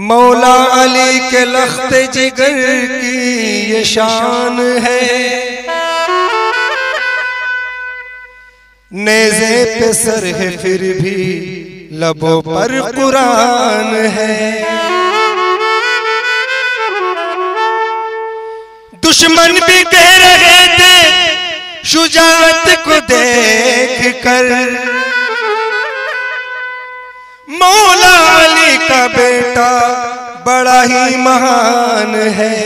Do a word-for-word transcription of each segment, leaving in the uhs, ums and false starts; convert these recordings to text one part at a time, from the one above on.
मौला अली के लख्त जिगर की ये शान है, नेज़े पे सर है फिर भी लबों पर कुरान है। दुश्मन भी कह रहे थे शुजाअत को देख कर, मौला अली का बेटा बड़ा ही महान है।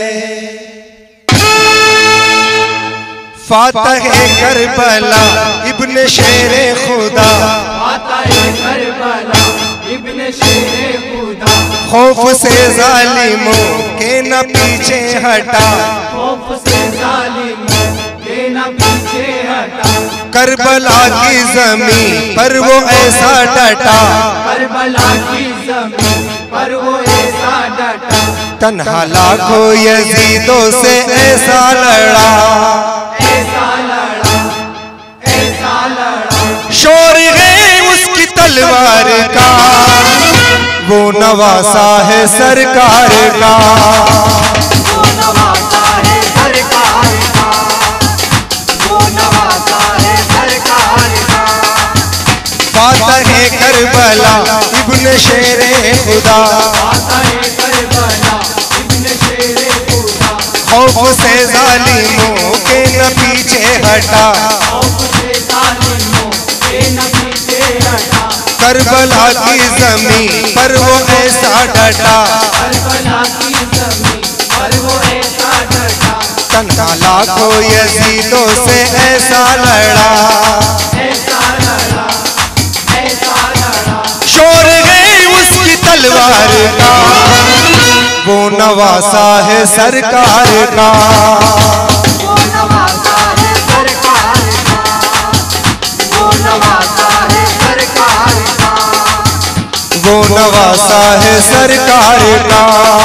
फातह करबला इब्न शेरे खुदा, फातह करबला इब्न शेरे खुदा, खौफ से जालिमों के न पीछे हटा, खौफ से जालिमों के न पीछे हटा। करबला की जमीन पर वो ऐसा डटा, करबला की जमीन पर वो ऐसा डटा। तन्हा लाखों यजीदों से ऐसा लड़ा, ऐसा लड़ा, ऐसा लड़ा। शोर है उसकी तलवार का, वो नवासा है सरकार का, वो नवासा है सरकार का, वो नवासा है सरकार का। फातह करबला इब्न शेरे खुदा, फातह करबला इब्न शेरे खुदा, खौफ से जालिमों के न पीछे हटा, खौफ से जालिमों के न पीछे हटा। करबला की जमीन पर वो ऐसा डटा, करबला की जमीन पर वो ऐसा डटा। तन्हा लाखों यजीदों से ऐसा लड़ा, ऐसा लड़ा, ऐसा लड़ा। शोर है उसकी तलवार का, वो नवासा है सरकार का, वो नवासा है सरकार का, वो नवासा है सरकार का, वो नवासा है सरकार का।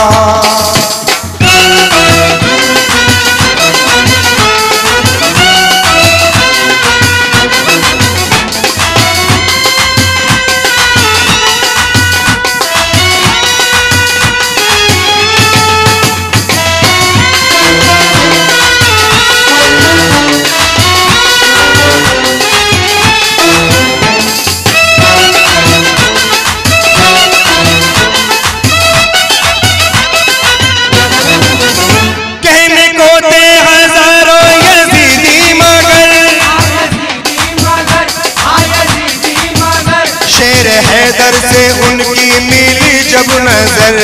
हैदर से उनकी मिली जब नजर,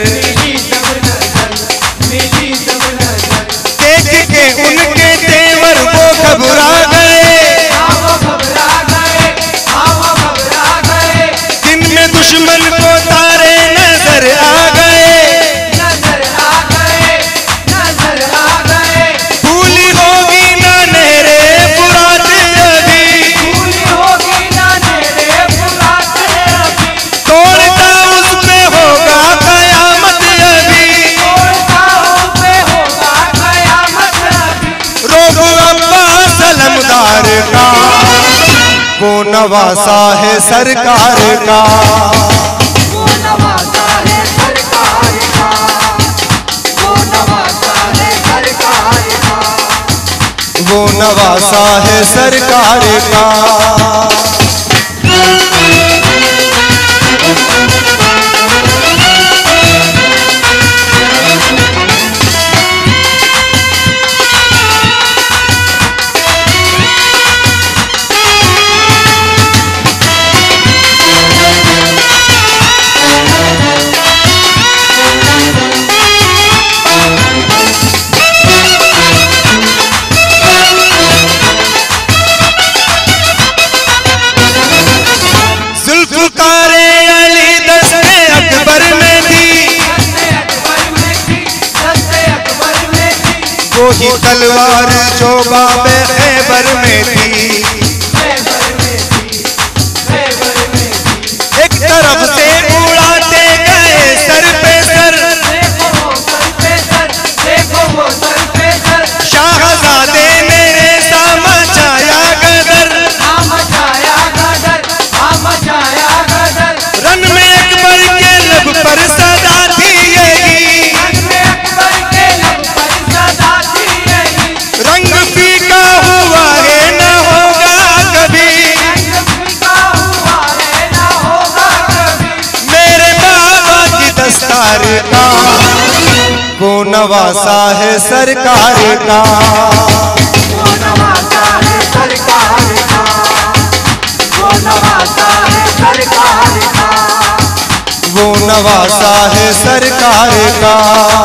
देख के उनके तेवर वो घबरा गए, दिन में दुश्मन को तारे नजर आ गए, नजर आ गए, नजर आ गए। भूली होगी ना नेरे फुरात अभी, भूली होगी ना नेरे फुरात अभी। तोड़ता उस पे होगा कयामत अभी, तोड़ता उस पे होगा कयामत अभी। रोग अब्बास अलमदार का, वो नवासा है सरकार का, वो नवासा है सरकार का, वो नवासा है सरकार का, वो नवासा है सरकार का। वही तलवार जो बाबे खैबर में थी, एक तरफ से उड़ाते गए सर पे सर, शाहजादे ने ऐसा मचाया गदर, रन में अकबर के लब पर सदा थी, नवासा है सरकार का, वो नवासा है सरकार का, वो नवासा है सरकार का, वो नवासा है सरकार का।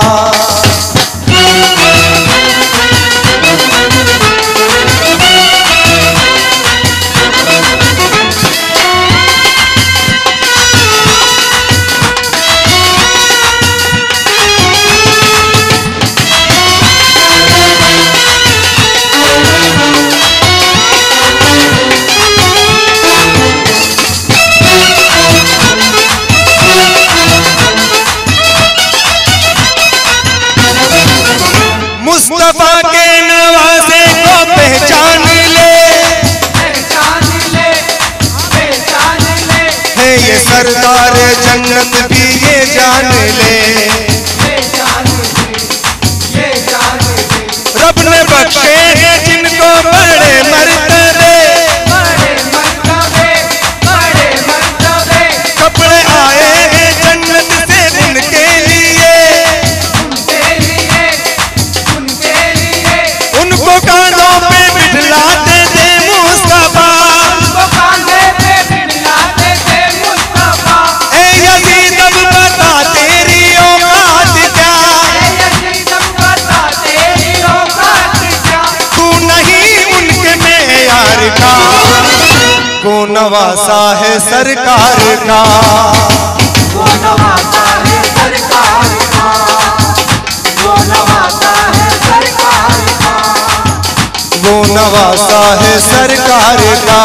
मुस्तफा के नवासे को पहचान ले, पहचान ले, पहचान ले, है ये सरदार जन्नत भी ये जान ले, ये जान ले, ये जान ले। रब ने बख्शे हैं जिनको बड़े मर्तबे, बड़े मर्तबे, बड़े मर्तबे, कपड़े आए हैं जन्नत से उनके लिए, उनके लिए, उनके लिए, उनको कांधों पे बिठलाते थे मुस्तफा, उनको कांधे पे बिठाते थे मुस्तफा। ए यजीद अब बता तेरी औकात क्या, ए यजीद अब बता तेरी औकात क्या, तू नहीं उनके मेयार का, वो नवासा है सरकार का, वो नवासा है सरकार का, वो नवासा है सरकार का, वो नवासा है सरकार का।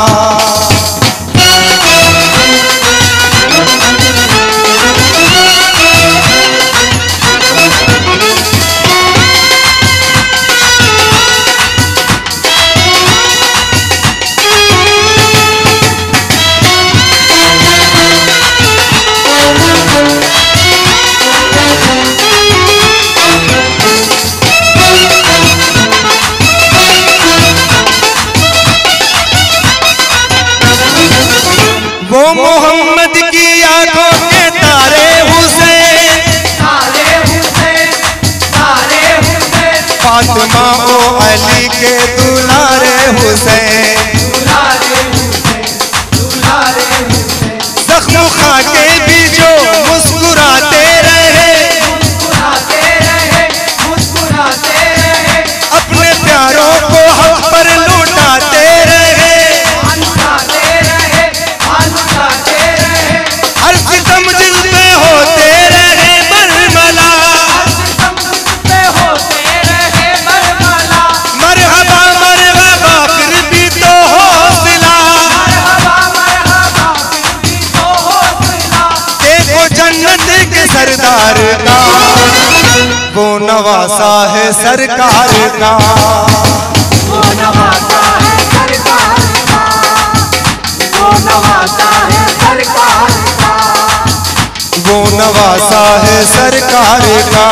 वो मोहम्मद की आंखों के तारे हुसैन, तारे हुसैन, तारे हुसैन, फातिमा ओ अली के दुलारे हुसैन, दुलारे हुसैन, दुलारे हुसैन, जख्म खा के भी जो मुस्कुराते रहे, मुस्कुराते रहे, मुस्कुराते रहे, अपने प्यारों को हम पर लुटाते रहे, लुटाते रहे, लुटाते रहे, हर सितम दिल पे होते रहे बरमला, सितम पे होते रहे बरमला। मरहबा मरहबा फिर भी तो हौसला, मरहबा मरहबा फिर भी तो हौसला, देखो जन्नत के सरदार का, वो नवासा है सरकार का, वो नवासा है सरकार का, वो नवासा है सरकार का, वो नवासा है सरकार का।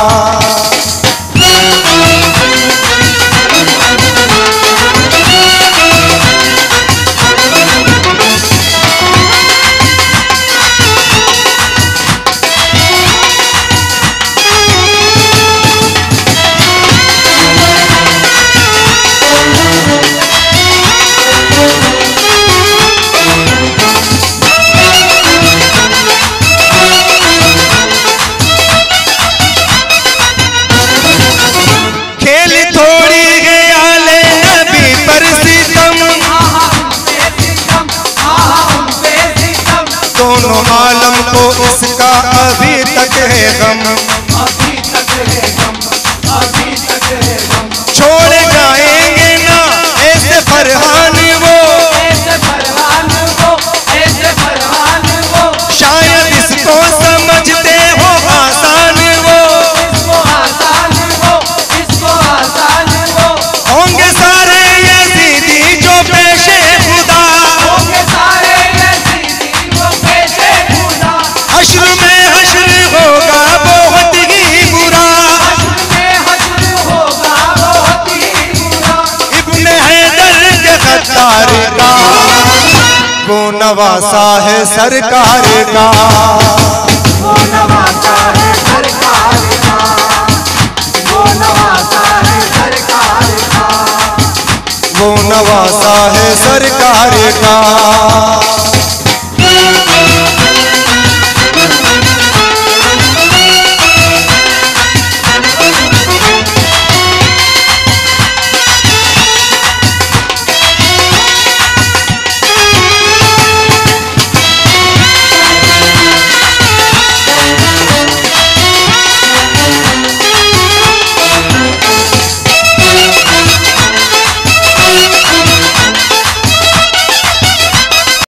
खेल थोड़ी गया ले नबी पर सितम, आहा उनपे सितम, आहा उनपे सितम, दोनों आलम को इसका अभी तक है गम, अभी तक है गम, अभी तक है गम। छोड़ जाएंगे ना ऐसे फरहान वो, ऐसे फरहान वो, ऐसे फरहान वो, शायद इसको समझते हो आसान वो, इसको आसान वो, इसको आसान वो, होंगे सारे यजीदी जो पेशे खुदा, होंगे सारे यजीदी वो पेशे खुदा, हश्र में हश्र होगा बहुत ही बुरा, हश्र में हश्र होगा बहुत ही बुरा। इब्ने हैदर के गद्दार का, वो नवासा है सरकार का, वो नवासा है सरकार का, नवासा है सरकार का।